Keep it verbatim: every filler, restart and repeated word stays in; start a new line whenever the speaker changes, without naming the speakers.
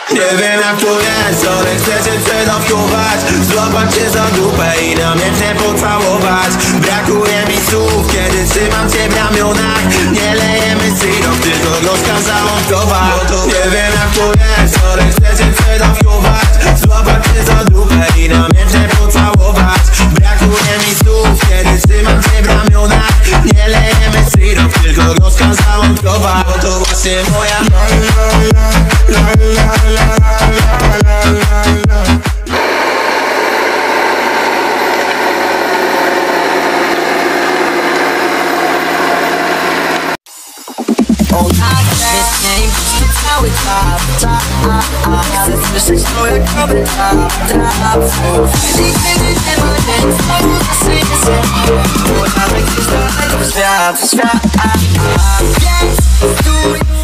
Nie wiem jak to jest, ale chcecie przedawkować, złapać cię za dupę i namiętnie pocałować. Brakuje mi słów, kiedy trzymam cię w ramionach. Nie lejemy syrop, tylko gorzka załąkowa. Nie wiem jak to jest, ale chcecie przedawkować, złapać cię za dupę i namiętnie pocałować. Brakuje mi słów, kiedy trzymam cię w ramionach. Nie lejemy syrop, tylko gorzka załąkowa. Bo to właśnie moja
cały trap, trap, chcę słyszeć to jak dobry trap, trap. Nigdy nie ma nic, znowu zasypię się. Bo nawet gdzieś dalej w świat, świat. Więc stój